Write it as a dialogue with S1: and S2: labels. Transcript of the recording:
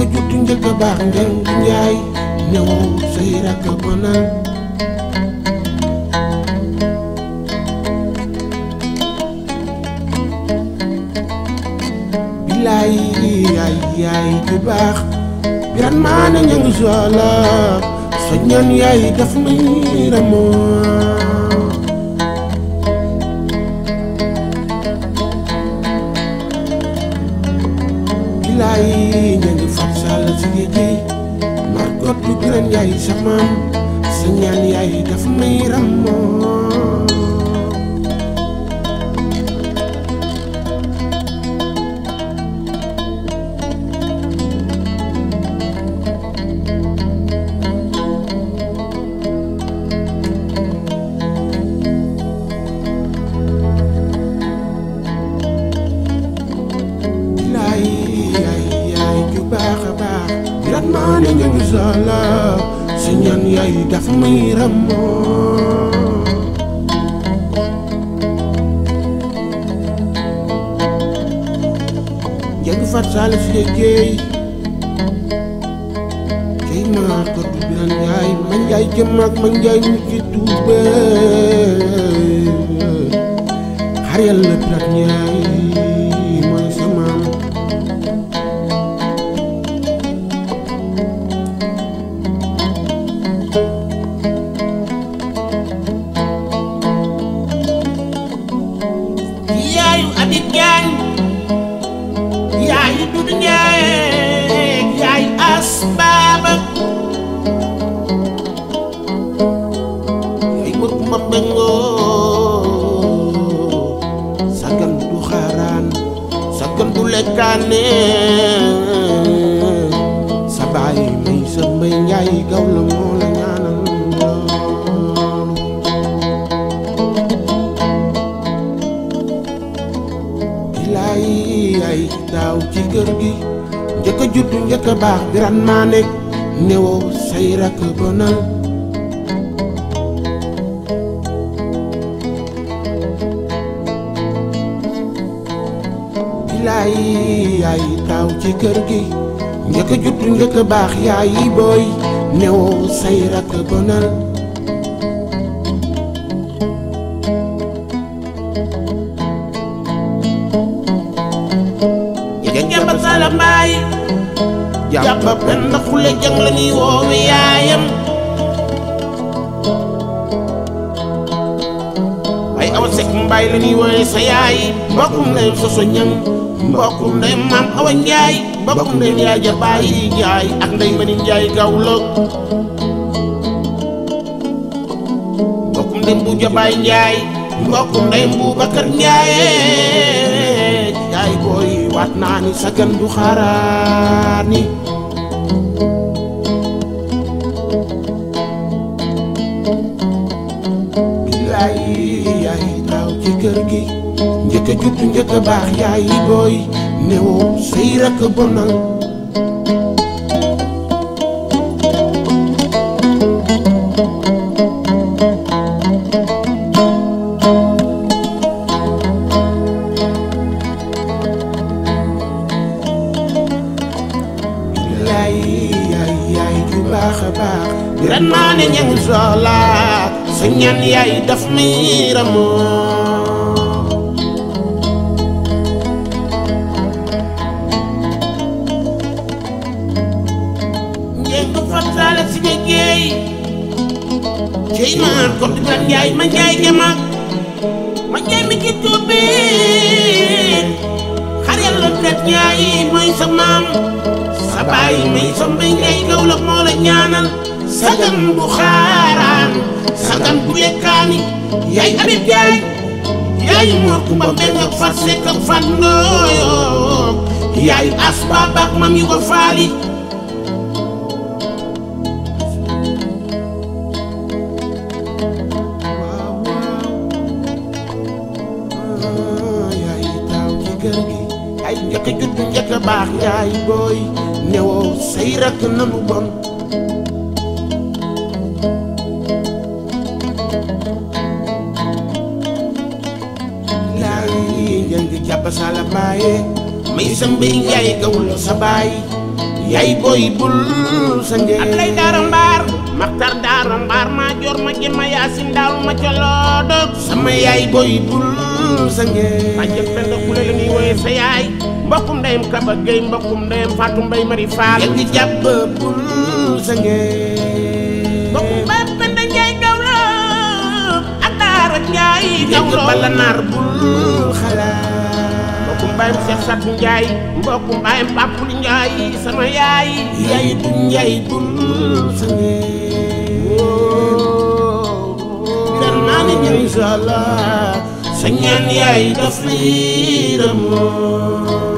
S1: njëkk juddu njëkk baax ngeen di njaay newoo say rakk bonal bilaay yaay ju baax biran maa ne ñang soola soññan yaay daf may ramoo bilaay ñangi fat sàlla si géej margot du biran yaay sa maam sa ñaan yaay daf may ramoo maane ñangi soola sa ñaan yaay daf may ramoo njëg fat sàlla si géej kay maar ko du biran yaay man jaay jëm ak man jaay mu ci tuube xar yàlla biran yaay mooy sa maam sagan du xaaraan sagan du lekkaane sa baay may sa mbay njaay gaw la moo la ñaanal loolu bilaay ay daaw ci kër gi njëkk a juddu njëkk a baax biran maa nekk newoo say rakk bonal bilaay yaay taaw ci kër gi njëkk a juddu njëkk a baax yaay booy newoo say rakk bonal yëge jàmba sala mbaay jàmba benn xule jang la ñuy woowe yaayam ay awa sek mbaay la ñuy woowe sa yaay mbokkum ndeyam soso ñang mbokkum ndeyam maam awa njaay mbokkum ndeyam yaay ja bàyyi njaay ak ndey mani njaay gaw la mbokkum ndeyam bu ja bàyyi njaay mbokkum ndeyam bu bakar njaay yaay booy waat naa ni sagan du xaaraani bilaay yaay taaw ci kër gi njëkk a juddu njëkk a baax yaay booy newoo say rakk bonal bilaay yaay ju baax a baax biran maa ne ñang soola sa ñaan yaay daf may ramoo fatala si géej cey maar ko du biran yaay ma njaay jamaak ma njaay mi ci tuube xar yàlla biran yaay mooy sa maam sa baay may sa mbay njaay gaw la moo la ñaanal sagan bu xaaraan sagan bu lekkaani yaay abib jaay yaay moor kumba mbeng ak fat sekk ak fat ndooyo yaay asba bak mam yu ko faali ay njëkk a juddu njëkk a baax yaay booy newoo say rakk nanu bon laay njëng jàpp sala baaye may sa mbay njaay gawul sa baay yaay boy bul sange
S2: Ablay Daara Mbaar Maxtar Daara Mbaar maa joor ma jëma Yaasin daalu ma ca loodog
S1: sama yaay boy bul sange
S2: bàjjen penda kule la ñuy woye sa yaay mbokkum ndeyam Kaba Gueye mbokkum ndeyam Fatou Mbaye Mari Fall
S1: yegg jàpp bul sange
S2: mbokkum Baye Penda Njaay Gawlo ak Daara Njaay
S1: yegg
S2: Gawlo
S1: bala naar bul xalaat
S2: mbokkum Baye Cheikh Satou Njaay mbokkum Baye Papuli Njaay sama yaay
S1: yaay du njaay bul sange leer naa ne inshallah sa ñaan yaay daf liiramoo